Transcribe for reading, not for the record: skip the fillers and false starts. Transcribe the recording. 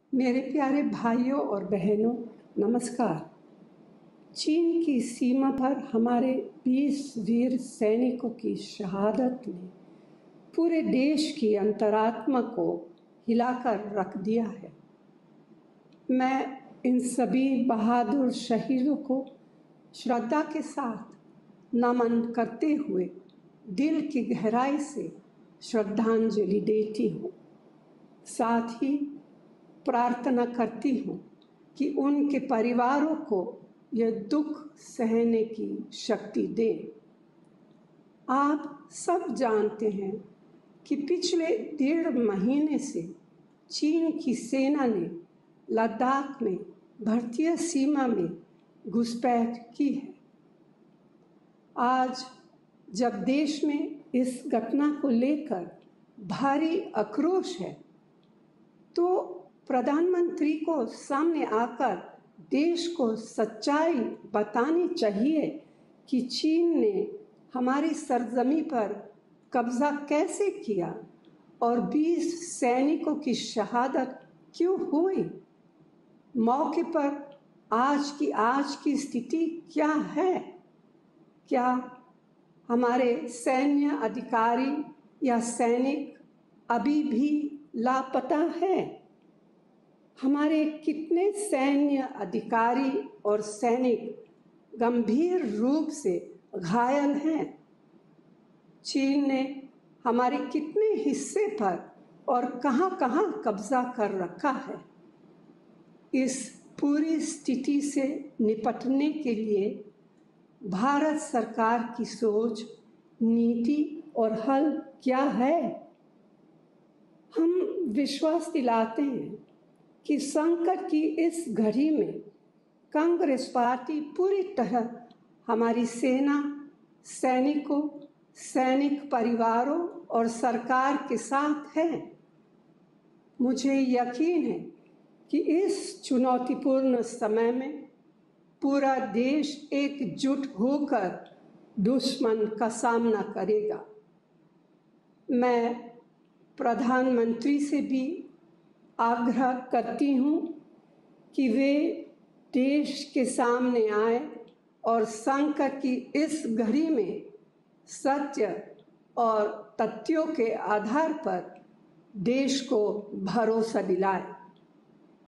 मेरे प्यारे भाइयों और बहनों, नमस्कार। चीन की सीमा पर हमारे 20 वीर सैनिकों की शहादत ने पूरे देश की अंतरात्मा को हिलाकर रख दिया है। मैं इन सभी बहादुर शहीदों को श्रद्धा के साथ नमन करते हुए दिल की गहराई से श्रद्धांजलि देती हूँ। साथ ही प्रार्थना करती हूँ कि उनके परिवारों को यह दुख सहने की शक्ति दे। आप सब जानते हैं कि पिछले 1.5 महीने से चीन की सेना ने लद्दाख में भारतीय सीमा में घुसपैठ की है। आज जब देश में इस घटना को लेकर भारी आक्रोश है, तो प्रधानमंत्री को सामने आकर देश को सच्चाई बतानी चाहिए कि चीन ने हमारी सरजमी पर कब्जा कैसे किया और 20 सैनिकों की शहादत क्यों हुई। मौके पर आज की स्थिति क्या है? क्या हमारे सैन्य अधिकारी या सैनिक अभी भी लापता है? हमारे कितने सैन्य अधिकारी और सैनिक गंभीर रूप से घायल हैं? चीन ने हमारे कितने हिस्से पर और कहां-कहां कब्जा कर रखा है? इस पूरी स्थिति से निपटने के लिए भारत सरकार की सोच, नीति और हल क्या है? हम विश्वास दिलाते हैं कि संकट की इस घड़ी में कांग्रेस पार्टी पूरी तरह हमारी सेना, सैनिकों, सैनिक परिवारों और सरकार के साथ है। मुझे यकीन है कि इस चुनौतीपूर्ण समय में पूरा देश एकजुट होकर दुश्मन का सामना करेगा। मैं प्रधानमंत्री से भी आग्रह करती हूँ कि वे देश के सामने आए और संकट की इस घड़ी में सत्य और तथ्यों के आधार पर देश को भरोसा दिलाए।